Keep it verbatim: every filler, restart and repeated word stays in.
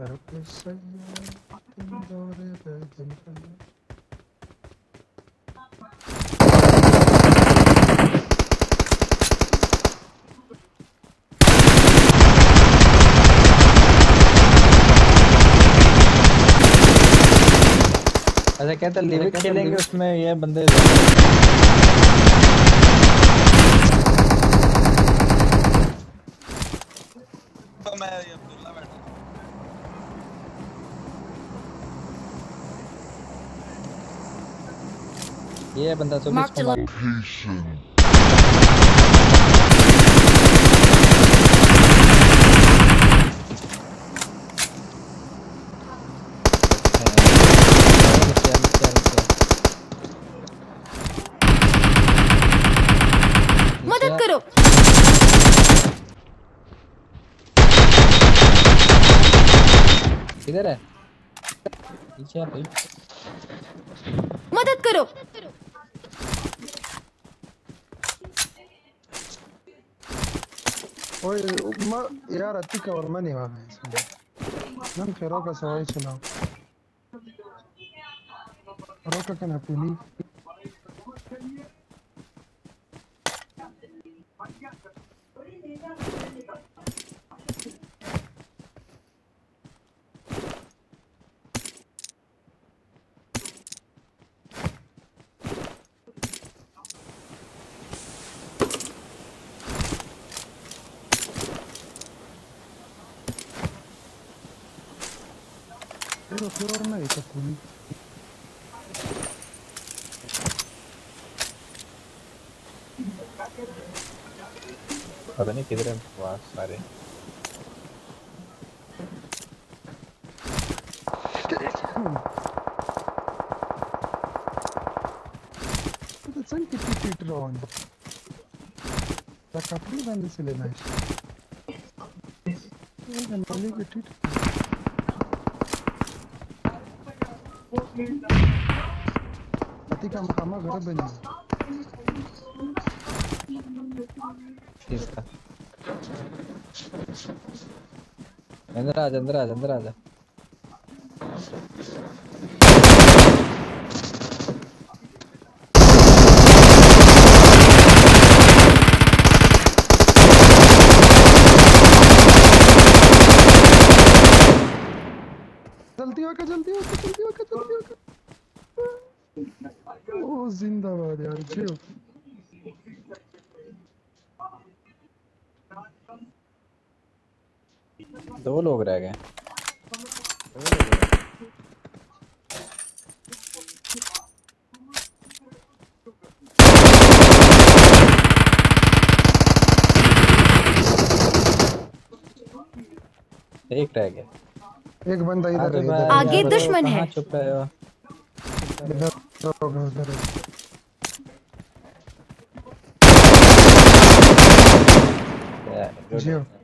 कर पे सैया तुम दौरे बदन पर। अच्छा कहते लिविक खेलेंगे उसमें ये बंदे तो मैं ये अब्दुल्ला बैठा ये बंदा तो किसको मार मदद करो। किधर है? पीछे है भाई। मदद करो। ओए यार अति कवर में नहीं वाला है नम फेरो का सवाई चलाओ रोका कना पुनी Pero pero orna ita puni पता नहीं किधर है वहाँ सारे तो संग कितनी फीट रॉन ता कपड़ी बंद से लेना है ये नली की फीट अति का मकामा घर बने किसका अंदर आ अंदर आ अंदर आ जा जल्दी होकर जल्दी होकर जल्दी होकर जल्दी होकर ओ जिंदाबाद यार जियो दो लोग रह गए एक रह गया एक बंदा इधर है आगे दुश्मन है चुप रहे हो इधर उधर जियो